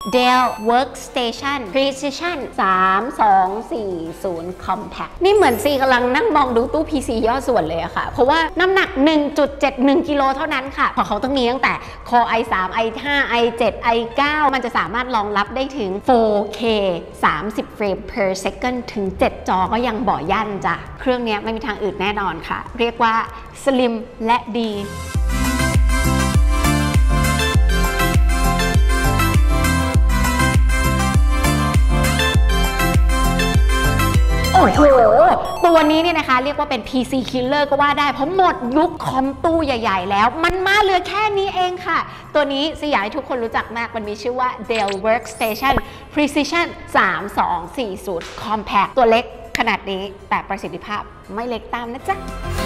Dell Workstation Precision 3240 Compact นี่เหมือนซีกำลังนั่งมองดูตู้ PC ย่อส่วนเลยอะค่ะเพราะว่าน้ำหนัก 1.71 กิโลเท่านั้นค่ะเพราะเขาต้องมีตั้งแต่ Core i3 i5 i7 i9 มันจะสามารถรองรับได้ถึง 4K 30 เฟรม per second ถึง 7 จอก็ยังบ่ยั่นจ้ะเครื่องนี้ไม่มีทางอื่นแน่นอนค่ะเรียกว่า slim และดีโอ้โหตัวนี้เนี่ยนะคะเรียกว่าเป็น PC Killer ก็ว่าได้เพราะหมดยุคคอมตู้ใหญ่ๆแล้วมันมาเหลือแค่นี้เองค่ะตัวนี้สิอยากให้ทุกคนรู้จักมากมันมีชื่อว่า Dell Workstation Precision 3240 Compact ตัวเล็กขนาดนี้แต่ประสิทธิภาพไม่เล็กตามนะจ๊ะ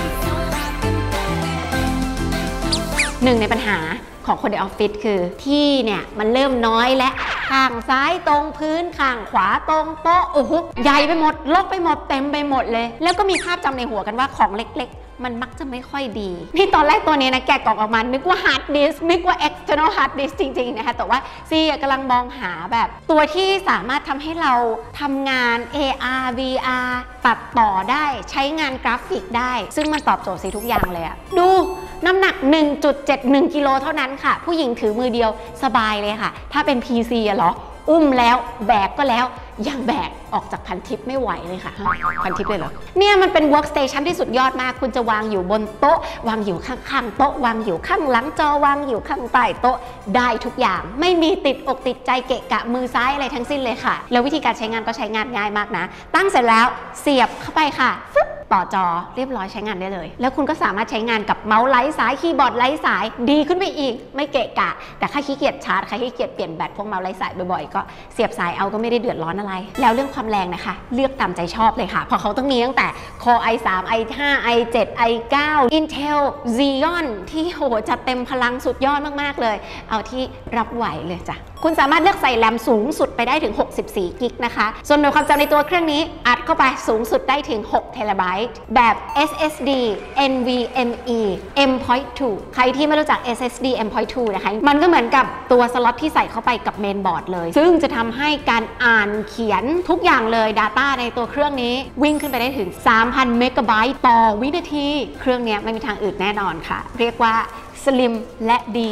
หนึ่งในปัญหาของคนในออฟฟิศคือที่เนี่ยมันเริ่มน้อยและข้างซ้ายตรงพื้นข้างขวาตรงโต๊ะโอ้โหใหญ่ไปหมดลกไปหมดเต็มไปหมดเลยแล้วก็มีภาพจำในหัวกันว่าของเล็กๆมันมักจะไม่ค่อยดีนี่ตอนแรกตัวนี้นะแกะกล่องออกมานึกว่าฮาร์ดดิสก์นึกว่า external hard disk จริงๆนะคะแต่ว่าซีกำลังมองหาแบบตัวที่สามารถทำให้เราทำงาน AR VR ตัดต่อได้ใช้งานกราฟิกได้ซึ่งมันตอบโจทย์ซีทุกอย่างเลยอะดูน้ำหนัก 1.71 กิโลเท่านั้นค่ะผู้หญิงถือมือเดียวสบายเลยค่ะถ้าเป็น PC อะเหรออุ้มแล้วแบกก็แล้วยังแบกออกจากพันทิปไม่ไหวเลยค่ะพันทิปเลยเหรอเนี่ยมันเป็น workstation ที่สุดยอดมากคุณจะวางอยู่บนโต๊ะวางอยู่ข้างๆโต๊ะวางอยู่ข้างหลังจอวางอยู่ข้างใต้โต๊ะได้ทุกอย่างไม่มีติดอกติดใจเกะกะมือซ้ายอะไรทั้งสิ้นเลยค่ะแล้ววิธีการใช้งานก็ใช้งานง่ายมากนะตั้งเสร็จแล้วเสียบเข้าไปค่ะต่อจอเรียบร้อยใช้งานได้เลยแล้วคุณก็สามารถใช้งานกับเมาส์ไร้สายคีย์บอร์ดไร้สายดีขึ้นไปอีกไม่เกะกะแต่ใครขี้เกียจชาร์จใครขี้เกียจเปลี่ยนแบตพวกเมาส์ไร้สายบ่อยๆก็เสียบสายเอาก็ไม่ได้เดือดร้อนอะไรแล้วเรื่องความแรงนะคะเลือกตามใจชอบเลยค่ะเพราะเขาต้องมีตั้งแต่ Core i3 i5 i7 i9 Intel Xeon ที่โหจัดเต็มพลังสุดยอดมากๆเลยเอาที่รับไหวเลยจ้ะคุณสามารถเลือกใส่แรมสูงสุดไปได้ถึง64 กิกนะคะส่วนหน่วยความจำในตัวเครื่องนี้อัดเข้าไปสูงสุดได้ถึง6 เทราไบต์แบบ SSD NVMe M.2 ใครที่ไม่รู้จัก SSD M.2 นะคะมันก็เหมือนกับตัวสล็อตที่ใส่เข้าไปกับเมนบอร์ดเลยซึ่งจะทำให้การอ่านเขียนทุกอย่างเลย Data ในตัวเครื่องนี้วิ่งขึ้นไปได้ถึง 3,000 เมกะไบต์ต่อวินาทีเครื่องนี้ไม่มีทางอื่นแน่นอนค่ะเรียกว่า Slim และดี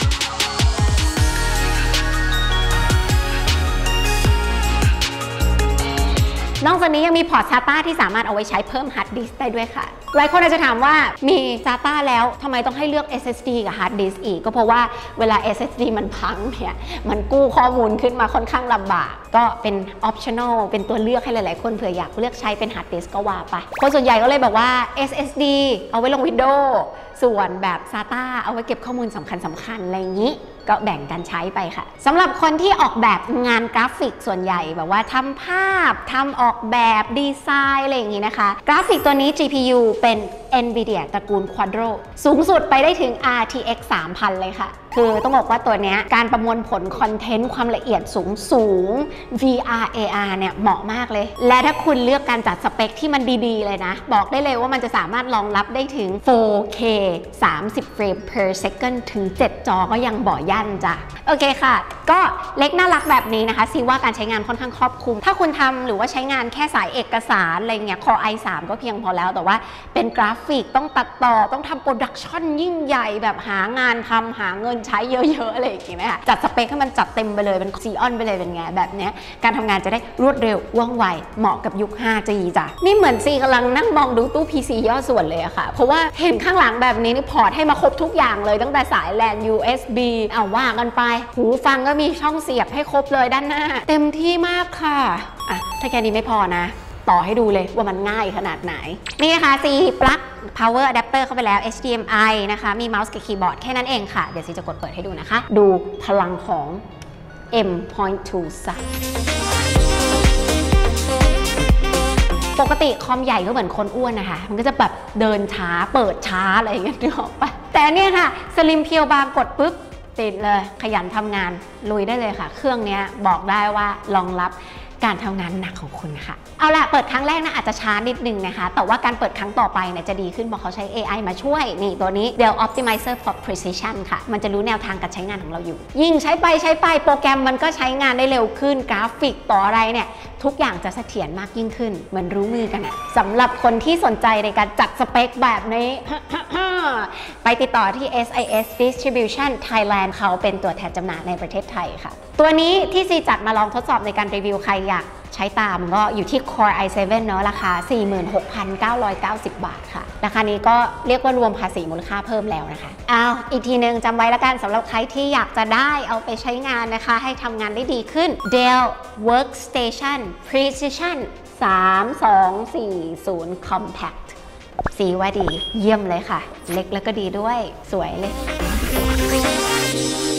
นอกจากนี้ยังมีพอร์ต SATA ที่สามารถเอาไว้ใช้เพิ่มฮาร์ดดิสก์ได้ด้วยค่ะหลายคนอาจจะถามว่ามี SATA แล้วทำไมต้องให้เลือก SSD กับฮาร์ดดิสก์อีกก็เพราะว่าเวลา SSD มันพังเนี่ยมันกู้ข้อมูลขึ้นมาค่อนข้างลำบากก็เป็น optional เป็นตัวเลือกให้หลายๆคนเผื่ออยากเลือกใช้เป็นฮาร์ดดิสก์ก็ว่าไปคนส่วนใหญ่ก็เลยบอกว่า SSD เอาไว้ลง Windows ส่วนแบบ SATA เอาไว้เก็บข้อมูลสำคัญอะไรอย่างนี้ก็แบ่งกันใช้ไปค่ะสำหรับคนที่ออกแบบงานกราฟิกส่วนใหญ่แบบว่าทำภาพทำออกแบบดีไซน์อะไรอย่างนี้นะคะกราฟิกตัวนี้ GPU เป็น NVIDIA ตระกูล Quadro สูงสุดไปได้ถึง RTX 3000 เลยค่ะคือต้องบอกว่าตัวนี้การประมวลผลคอนเทนต์ความละเอียดสูง VR AR เนี่ยเหมาะมากเลยและถ้าคุณเลือกการจัดสเปคที่มันดีๆเลยนะบอกได้เลยว่ามันจะสามารถรองรับได้ถึง 4K 30 เฟรม per second ถึง 7 จอก็ยังบ่ยั่นจ้ะโอเคค่ะก็เล็กน่ารักแบบนี้นะคะซีว่าการใช้งานค่อนข้างครอบคลุมถ้าคุณทำหรือว่าใช้งานแค่สายเอกสารอะไรเงี้ย Core i3 ก็เพียงพอแล้วแต่ว่าเป็นกราฟิกต้องตัดต่อต้องทำโปรดักชั่นยิ่งใหญ่แบบหางานทำหาเงินใช้เยอะๆอะไรอย่างเงี้ยค่ะจัดสเปคให้มันจัดเต็มไปเลยเป็นซีออนไปเลยเป็นไงแบบเนี้ยการทำงานจะได้รวดเร็วว่องไวเหมาะกับยุค 5G จ้ะนี่เหมือนซีกำลังนั่งมองดูตู้ PC ย่อส่วนเลยอะค่ะเพราะว่าเห็นข้างหลังแบบนี้นี่พอร์ตให้มาครบทุกอย่างเลยตั้งแต่สาย LAN USB เอาว่ากันไปหูฟังก็มีช่องเสียบให้ครบเลยด้านหน้าเต็มที่มากค่ะอ่ะถ้าแค่นี้ไม่พอนะต่อให้ดูเลยว่ามันง่ายขนาดไหนนี่นะคะซีปลั๊ก power adapter เข้าไปแล้ว HDMI นะคะมีเมาส์กับคีย์บอร์ดแค่นั้นเองค่ะเดี๋ยวซีจะกดเปิดให้ดูนะคะดูพลังของ M.2 ซะปกติคอมใหญ่ก็เหมือนคนอ้วนนะคะมันก็จะแบบเดินช้าเปิดช้าอะไรอย่างเงี้ยนึกออกปะแต่เนี่ยค่ะสลิมเพียวบางกดปุ๊บติดเลยขยันทำงานลุยได้เลยค่ะเครื่องนี้บอกได้ว่ารองรับการทำงานหนักของคุณค่ะเอาล่ะเปิดครั้งแรกนะอาจจะช้านิดนึงนะคะแต่ว่าการเปิดครั้งต่อไปเนี่ยจะดีขึ้นเพราะเขาใช้ AI มาช่วยนี่ตัวนี้ Dell Optimizer for Precision ค่ะมันจะรู้แนวทางการใช้งานของเราอยู่ยิ่งใช้ไปโปรแกรมมันก็ใช้งานได้เร็วขึ้นกราฟิกต่ออะไรเนี่ยทุกอย่างจะเสถียรมากยิ่งขึ้นเหมือนรู้มือกันนะสำหรับคนที่สนใจในการจัดสเปคแบบนี้ ไปติดต่อที่ SIS Distribution Thailand เขาเป็นตัวแทนจำหน่ายในประเทศไทยค่ะตัวนี้ที่ซีจัดมาลองทดสอบในการรีวิวใครอยากใช้ตามก็อยู่ที่ Core i7 เนอะราคา 46,990 บาทค่ะราคานี้ก็เรียกว่ารวมภาษีมูลค่าเพิ่มแล้วนะคะเอาอีกทีนึงจำไว้แล้วกันสำหรับใครที่อยากจะได้เอาไปใช้งานนะคะให้ทำงานได้ดีขึ้น Dell Workstation Precision 3240 Compact สีว่าดีเยี่ยมเลยค่ะเล็กแล้วก็ดีด้วยสวยเลย